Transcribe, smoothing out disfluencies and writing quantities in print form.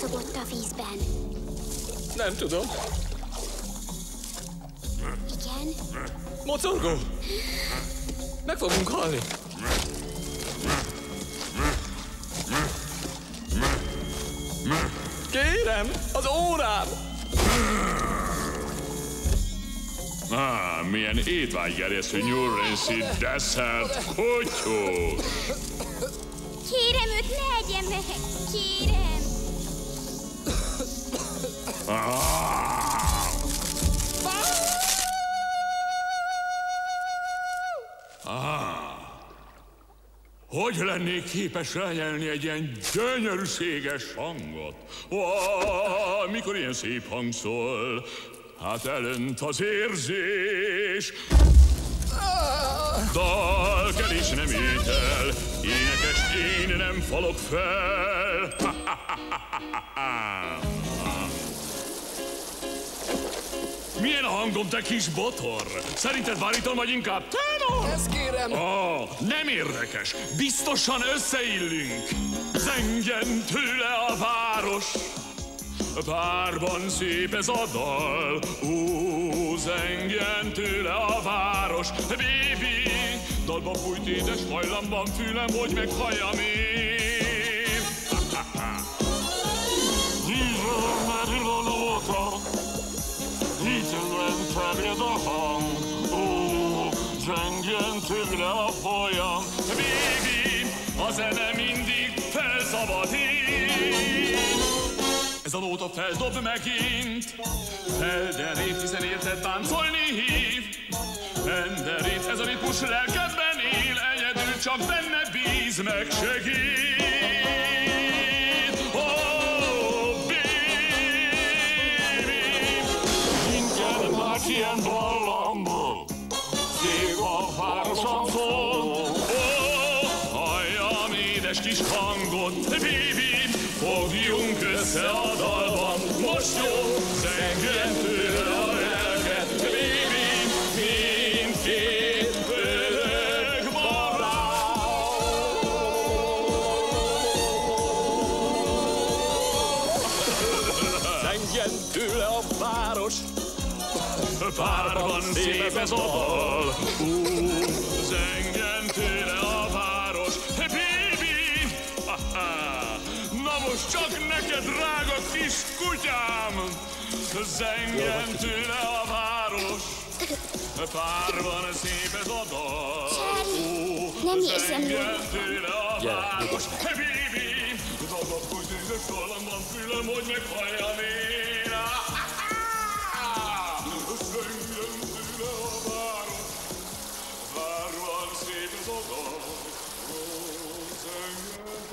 mozogott a vízben? Nem tudom. Igen? Mocorgó! Meg fogunk halni. Kérem, az órám! Milyen étvágygerjesztő nyúlrészi desszert, kutyó! Kérem, őt ne egye meg! Kérem! Hogy lennék képes elnyelni egy ilyen gyönyörűséges hangot? Mikor ilyen szép hang szól, hát elönt az érzés. Dal, kerés nem étel, énekes én nem falok fel. Milyen a hangom, te kis botor? Szerinted bariton vagy inkább tenor? Ezt kérem! Nem érdekes. Biztosan összeillünk. Zengjen tőle a város. Párban szép ez a dal. Zengjen tőle a város. Baby, dalba fújt édes hajlamban fülem, hogy meghalljam én. Merül a nóta, hitelen terjed a hang. Zengjen tőle a folyam. Baby, a zene mindig felszabadít. Ez a nóta feldob megint. Felderít, hiszen érted táncolni hív. Benderít, ez a ritmus lelkedben él. Egyedül csak benne bíz, megsegít. Ilyen ballamból, szép a városan szól. Halljam édes kis hangot, baby, fogjunk össze a dalban. Most jó, zengjen tőle a lelket, baby, mindkét örök barát. Zengjen tőle a város! Párban szép ez a dal. Zengjen tőle a város. Baby! Na most csak neked, drága kis kutyám! Zengjen tőle a város. Párban szép ez a dal. Nem érzem jól. Zengjen tőle a város. Baby! Dalba fújt édes hajlamban fülem, hogy meghalljam én. Várvan szép az oda, ó, zengjen